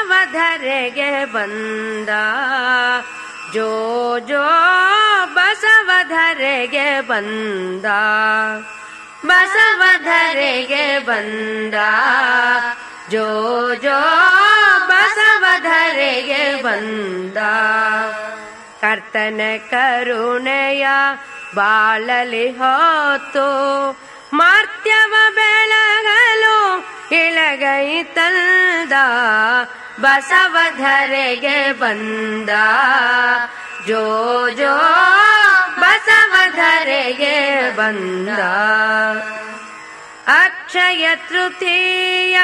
ಬಸವಧರೆಗೆ ಬಂದ ಜೋ ಜೋ ಬಸವಧರೆಗೆ ಬಂದ ಬಸವಧರೆಗೆ ಬಂದ ಜೋ ಜೋ ಬಸವಧರೆಗೆ ಬಂದ ಕರ್ತನ ಕರುಣೆಯ ಬಾಳಲಿ ಹೊತ್ತು ಮರ್ತ್ಯವ ಬೆಳಗಲು ಇಳಗೈ ತಂದ ಬಸವಧರೆಗೆ ಬಂದ ಜೋ ಜೋ ಬಸವಧರೆಗೆ ಬಂದ ಅಕ್ಷಯ ತೃತೀಯ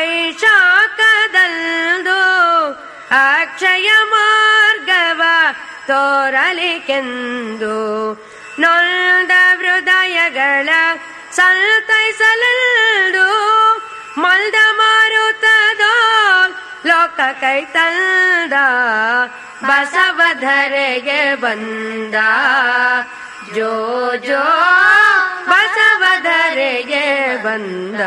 ವೈಶಾಖದಂದು ಅಕ್ಷಯ ಮಾರ್ಗವ ತೋರಲಿಕೆಂದು ನೊಂದ ಹೃದಯಗಳ ಸಂತೈಸಲೆಂದು ಮಲ್ದ ಮಾರುತದೋ ಲೋಕ ಕೈ ತಂದ ಬಸವಧರೆಗೆ ಬಂದ ಜೋ ಜೋ ಬಸವಧರೆಗೆ ಬಂದ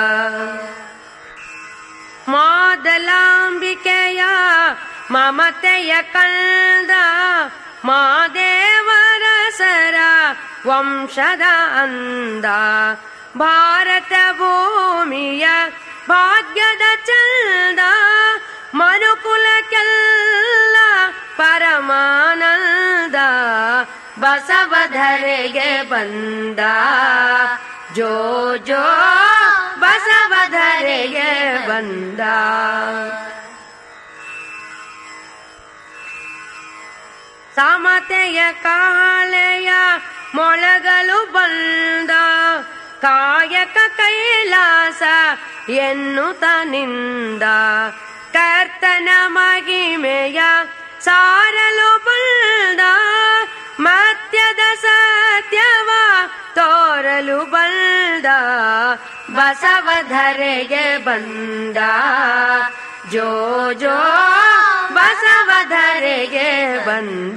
ಮಾದಲಾಂಬಿಕೆಯ ಮಮತೆಯ ಕಂದ ಮಾದೇವರ ಸರ ವಂಶದ ಅಂದ ಭಾರತ ಭೂಮಿಯ ಭಾಗ್ಯದ ಚಂದ ಮನುಕುಲಕ್ಕೆಲ್ಲ ಪರಮಾನಂದ ಬಸವಧರೆಗೆ ಬಂದ ಜೋ ಜೋ ಬಸವಧರೆಗೆ ಬಂದ ಸಮತೆಯ ಕಾಳೆಯ ಮೊಳಗಲು ಬಂದ ಕಾಯಕ ಕೈಲಾಸ ಎನ್ನುತ್ತ ನಿಂದ ಕರ್ತನ ಮಹಿಮೆಯ ಸಾರಲು ಬಂದ ಮತ್ಯದ ಸತ್ಯವ ತೋರಲು ಬಂದ ಬಸವಧರೆಗೆ ಬಂದ ಜೋ ಜೋ ಬಸವಧರೆಗೆ ಬಂದ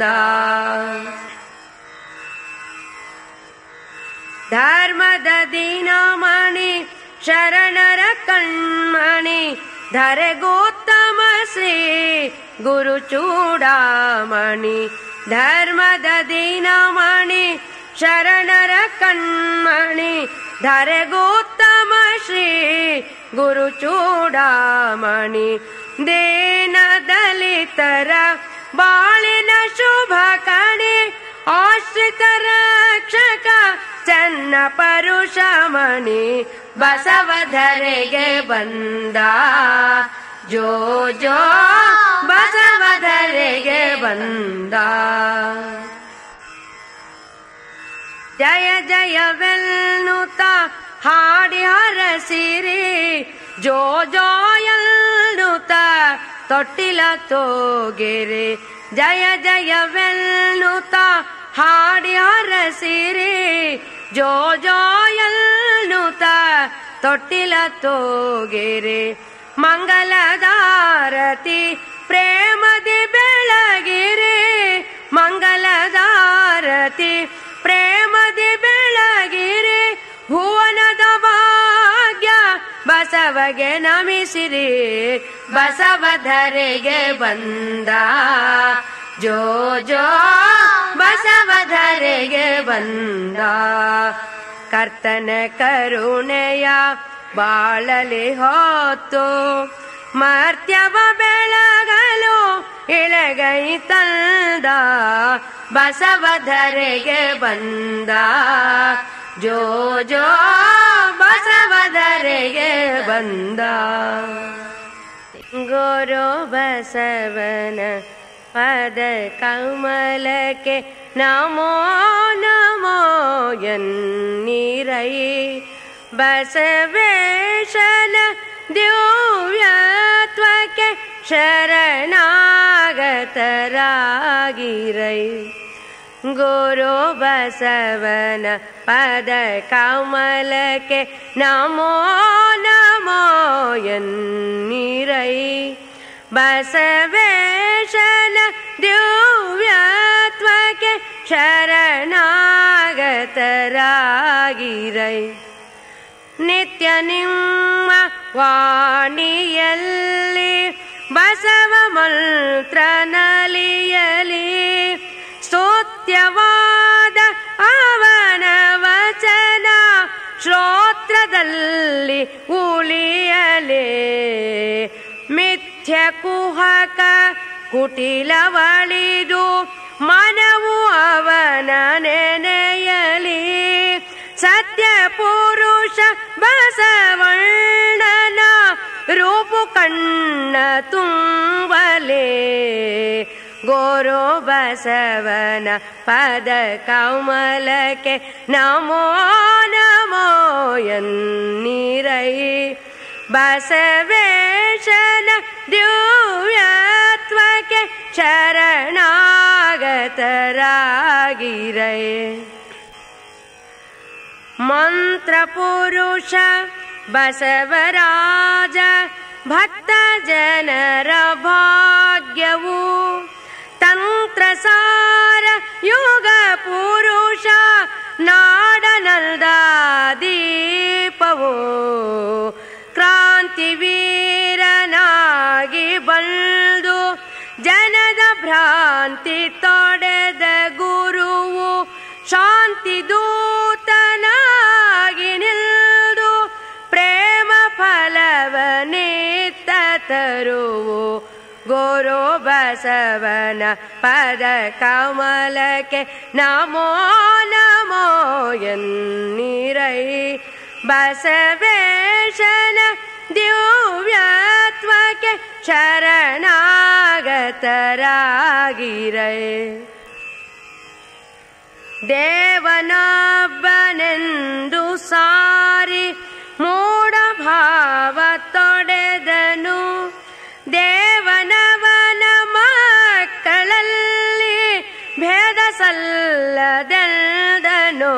ಧರ್ಮದ ದಿನಮಣಿ ಶರಣರ ಕಣ್ಮಣಿ ಧರೆಗೋತ್ತಮ ಶ್ರೀ ಗುರು ಚೂಡಾಮಣಿ ಧರ್ಮದ ದಿನಮಣಿ ಶರಣರ ಕಣ್ಮಣಿ ಧರೆಗೋತ್ತಮ ಶ್ರೀ ಗುರು ಚೂಡಾಮಣಿ ದೀನ ದಲಿತರ ಬಾಳಿನ ಶುಭ ಕಣಿ ಆಶ್ರಿತ ರಕ್ಷಕ ಚನ್ನ ಪರುಷಮಣಿ ಬಸವಧರೆಗೆ ಬಂದ ಜೋ ಜೋ ಬಸವಧರೆಗೆ ಬಂದ ಜಯ ಜಯವೆನ್ನುತ್ತ ಹಾಡಿ ಹರಸಿರಿ ಜೋ ಜೋ ಎನ್ನುತ್ತ ತೊಟ್ಟಿಲ ತೋಗೆರೆ ಜಯ ಜಯವೆನ್ನುತ್ತ ಹಾಡಿ ಹರಸಿರಿ ಜೋ ಜೋ ಎನ್ನುತ್ತ ತೊಟ್ಟಿಲ ತೋಗೆರೆ ಮಂಗಲದಾರತಿ ಪ್ರೇಮದಿ ಬೆಳಗಿರಿ ಮಂಗಲದಾರತಿ ಪ್ರೇಮದಿ ಬೆಳಗಿರಿ ಭುವನದ ಭಾಗ್ಯ ಬಸವಗೆ ನಮಿಸಿರಿ ಬಸವಧರೆಗೆ ಬಂದ ಜೋ ಜೋ ಬಸವಧರೆಗೆ ಬಂದ ಕರ್ತನ ಕರುಣೆಯ ಬಾಳಲಿ ಹೊತ್ತು ಮರ್ತ್ಯವ ಬೆಳಗಲು ಇಳಗೈ ತಂದ ಬಸವಧರೆಗೆ ಬಂದ ಜೋ ಜೋ ಬಸವಧರೆಗೆ ಬಂದ ಗುರು ಬಸವನ ಪದ ಕಮಲಕ್ಕೆ ನಮೋ ನಮೋ ಎನ್ನಿರೈ ಬಸವೇಶನ ದಿವ್ಯತ್ವಕ್ಕೆ ಶರಣಾಗತರಾಗಿರೈ ಗುರು ಬಸವನ ಪದ ಕಮಲಕ್ಕೆ ನಮೋ ನಮೋ ಎನ್ನಿರೈ ಬಸವೇಶನ ದಿವ್ಯತ್ವಕ್ಕೆ ಶರಣಾಗತರಾಗಿರೈ ನಿತ್ಯ ನಿಮ್ಮ ವಾಣಿಯಲ್ಲಿ ಬಸವ ಬಸವ ಮಂತ್ರ ನಲಿಯಲಿ ಸ್ತುತ್ಯವಾದ ಅವನ ವಚನ ಶ್ರೋತ್ರದಲ್ಲಿ ಉಳಿಯಲೇ ಮಿಥ್ಯ ಕುಹಕ ಕುಟಿಲವಳಿದು ಮನವು ಅವನ ನೆನೆಯಲಿ ಸತ್ಯ ಪುರುಷ ಬಸವಣ್ಣನ ರೂಪು ಕಣ್ಣ ತುಂಬಲೇ ಗೋರೋ ಬಸವನ ಪದ ಕಮಲಕ್ಕೆ ನಮೋ ನಮೋ ಎನ್ನಿರೈ ಬಸವೇಶನ ದಿವ್ಯತ್ವಕ್ಕೆ ಶರಣಾಗತರಾಗಿರೈ ಮಂತ್ರ ಪುರುಷ ಬಸವರಾಜ ಭಕ್ತ ಜನರ ಭಾಗ್ಯವು ತಂತ್ರಸಾರ ಯುಗ ಪುರುಷ ನಾಡನಲ್ದ ದೀಪವು ಕ್ರಾಂತಿವೀರನಾಗಿ ಬಂದು ಜನದ ಭ್ರಾಂತಿ ತೊಡೆದ ಗುರುವು ಶಾಂತಿ ದೂತನಾಗಿ ನಿಲ್ದು ಪ್ರೇಮ ಫಲವನಿತ್ತ ತರುವು ಗೋರೋ ಬಸವನ ಪದ ಕಮಲಕ್ಕೆ ನಮೋ ನಮೋ ಎನ್ನಿರೈ ಬಸವೇಶನ ದಿವ್ಯತ್ವಕ್ಕೆ ಶರಣಾಗತರಾಗಿರೈ ದೇವನೊಬ್ಬನೆಂದು ಸಾರಿ ಮೂಢ ಭಾವ ತೊಡೆದನು ದೇವನವನ ಮಕ್ಕಳಲ್ಲಿ ಭೇದ ಸಲ್ಲದೆಂದನು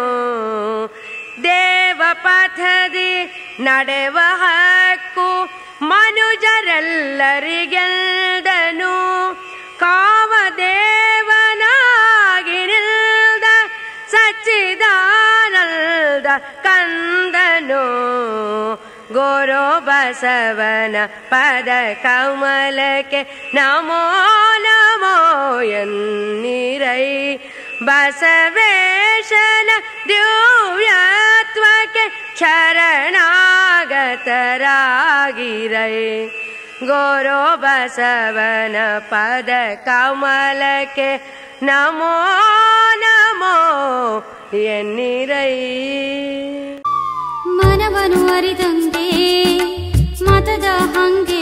ದೇವ ಪಥದಿ ನಡೆವ ಹಕ್ಕು ಮನುಜರೆಲ್ಲರಿಗೆಲ್ದನು ಕಾಮದೇವನಾಗಿ ನಿಲ್ದ ಸಚ್ಚಿದಾನಂದ ಕಂದನು ಗೋರೋ ಬಸವನ ಪದ ಕಮಲಕ್ಕೆ ನಮೋ ನಮೋ ಎನ್ನಿರೈ ಬಸವೇಶನ ದಿವ್ಯತ್ವಕ್ಕೆ ಶರಣಾಗತರಾಗಿರೈ ಗೋರೋ ಬಸವನ ಪದ ಕಮಲಕ್ಕೆ ನಮೋ ನಮೋ ಎನ್ನಿರೈ ಮನವನು ಅರಿದಂತೆ ಮತದ ಹಂಗೆ